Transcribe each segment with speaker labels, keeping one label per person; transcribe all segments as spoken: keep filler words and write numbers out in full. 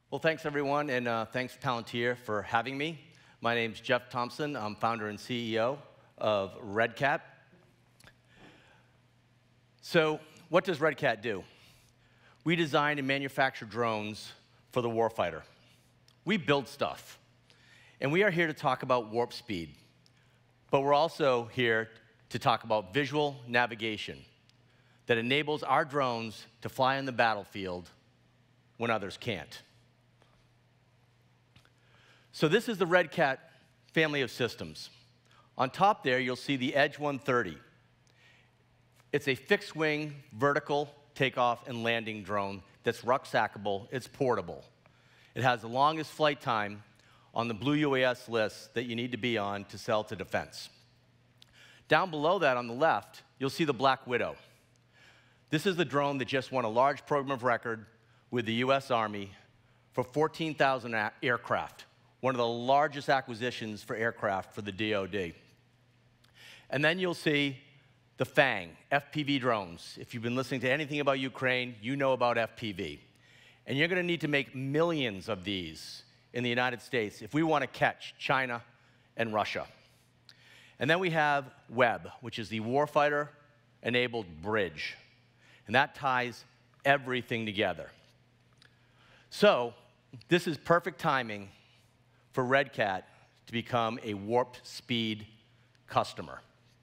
Speaker 1: Well, thanks, everyone, and uh, thanks, Palantir, for having me. My name's Jeff Thompson. I'm founder and C E O of Red Cat. So what does Red Cat do? We design and manufacture drones for the warfighter. We build stuff. And we are here to talk about WarpSpeed. But we're also here to talk about visual navigation that enables our drones to fly on the battlefield when others can't. So this is the Red Cat family of systems. On top there, you'll see the Edge one thirty. It's a fixed-wing, vertical takeoff and landing drone that's rucksackable. It's portable. It has the longest flight time on the Blue U A S list that you need to be on to sell to defense. Down below that on the left, you'll see the Black Widow. This is the drone that just won a large program of record with the U S Army for fourteen thousand aircraft, one of the largest acquisitions for aircraft for the D O D. And then you'll see the Fang, F P V drones. If you've been listening to anything about Ukraine, you know about F P V. And you're going to need to make millions of these in the United States if we want to catch China and Russia. And then we have Web, which is the warfighter-enabled bridge. And that ties everything together. So this is perfect timing for Red Cat to become a WarpSpeed customer.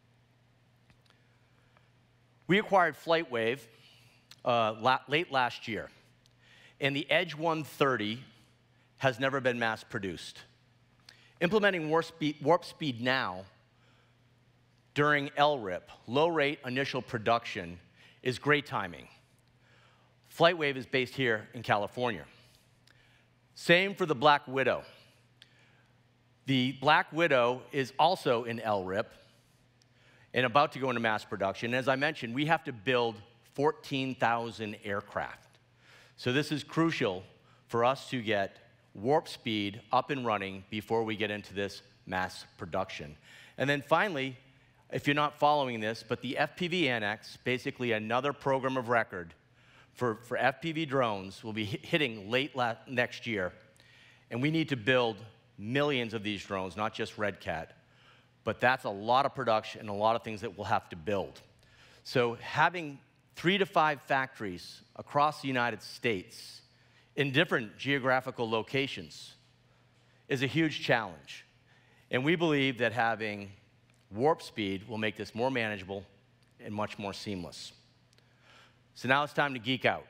Speaker 1: We acquired FlightWave uh, la late last year, and the Edge one thirty has never been mass-produced. Implementing WarpSpeed, WarpSpeed now during L R I P, low-rate initial production, is great timing. FlightWave is based here in California. Same for the Black Widow. The Black Widow is also in L R I P and about to go into mass production. As I mentioned, we have to build fourteen thousand aircraft. So this is crucial for us to get WarpSpeed up and running before we get into this mass production. And then finally, if you're not following this, but the F P V Annex, basically another program of record for, for F P V drones, will be hitting late next year. And we need to build millions of these drones, not just Red Cat. But that's a lot of production and a lot of things that we'll have to build. So having three to five factories across the United States in different geographical locations is a huge challenge. And we believe that having WarpSpeed will make this more manageable and much more seamless. So now it's time to geek out.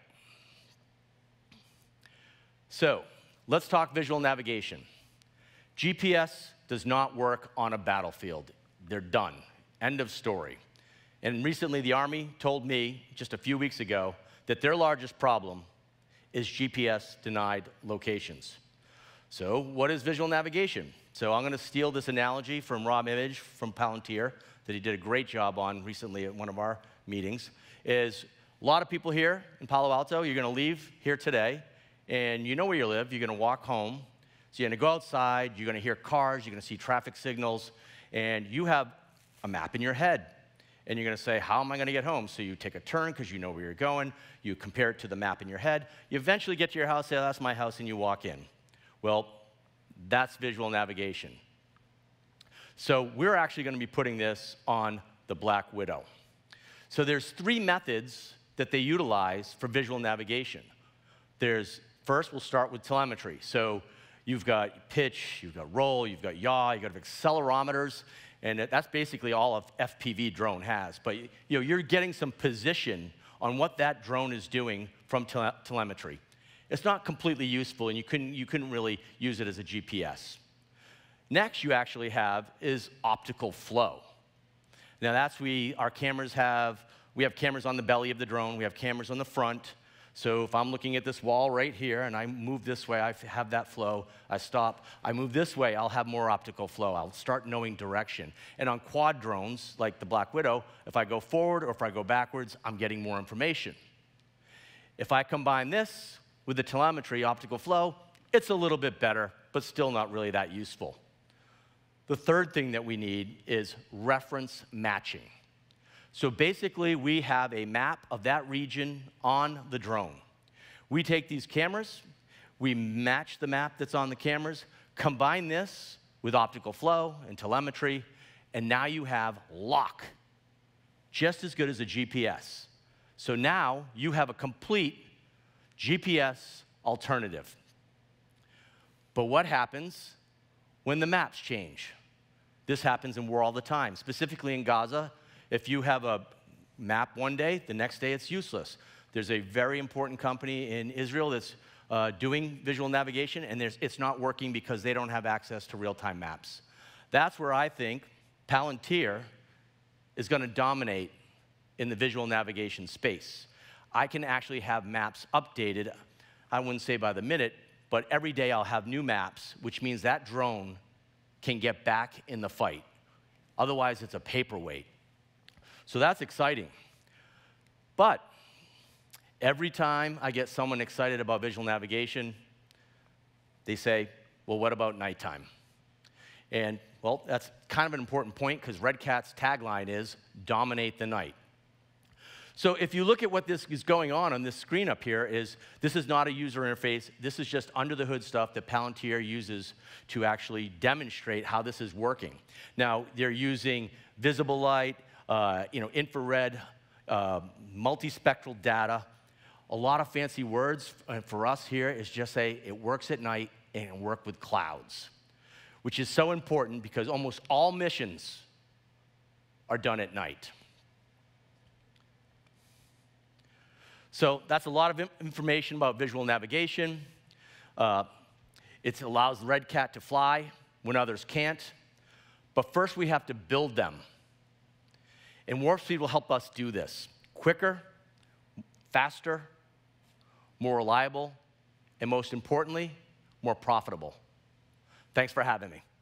Speaker 1: So let's talk visual navigation. G P S does not work on a battlefield. They're done. End of story. And recently, the Army told me just a few weeks ago that their largest problem is G P S-denied locations. So what is visual navigation? So I'm going to steal this analogy from Rob Image from Palantir that he did a great job on recently at one of our meetings, is a lot of people here in Palo Alto, you're going to leave here today, and you know where you live. You're going to walk home. So you're going to go outside, you're going to hear cars, you're going to see traffic signals, and you have a map in your head. And you're going to say, how am I going to get home? So you take a turn because you know where you're going. You compare it to the map in your head. You eventually get to your house, say, oh, that's my house, and you walk in. Well, that's visual navigation. So we're actually going to be putting this on the Black Widow. So there's three methods that they utilize for visual navigation. There's, first, we'll start with telemetry. So you've got pitch, you've got roll, you've got yaw, you've got accelerometers, and that's basically all of F P V drone has. But you know, you're getting some position on what that drone is doing from tele telemetry. It's not completely useful, and you couldn't, you couldn't really use it as a G P S. Next you actually have is optical flow. Now that's we, our cameras have, we have cameras on the belly of the drone, we have cameras on the front. So if I'm looking at this wall right here and I move this way, I have that flow, I stop. I move this way, I'll have more optical flow. I'll start knowing direction. And on quad drones, like the Black Widow, if I go forward or if I go backwards, I'm getting more information. If I combine this with the telemetry optical flow, it's a little bit better, but still not really that useful. The third thing that we need is reference matching. So basically, we have a map of that region on the drone. We take these cameras, We match the map that's on the cameras, combine this with optical flow and telemetry, and now you have lock, just as good as a G P S. So now you have a complete G P S alternative. But what happens when the maps change? This happens in war all the time, specifically in Gaza. If you have a map one day, the next day it's useless. There's a very important company in Israel that's uh, doing visual navigation, and there's, it's not working because they don't have access to real-time maps. That's where I think Palantir is going to dominate in the visual navigation space. I can actually have maps updated, I wouldn't say by the minute, but every day I'll have new maps, which means that drone can get back in the fight. Otherwise, it's a paperweight. So that's exciting. But every time I get someone excited about visual navigation, they say, well, what about nighttime? And, well, that's kind of an important point because Red Cat's tagline is, dominate the night. So if you look at what this is going on on this screen up here, is this is not a user interface. This is just under-the-hood stuff that Palantir uses to actually demonstrate how this is working. Now, they're using visible light, uh, you know, infrared, uh, multispectral data. A lot of fancy words for us here is just say it works at night and it works with clouds, which is so important because almost all missions are done at night. So that's a lot of information about visual navigation. Uh, it allows Red Cat to fly when others can't. But first, we have to build them. And WarpSpeed will help us do this quicker, faster, more reliable, and most importantly, more profitable. Thanks for having me.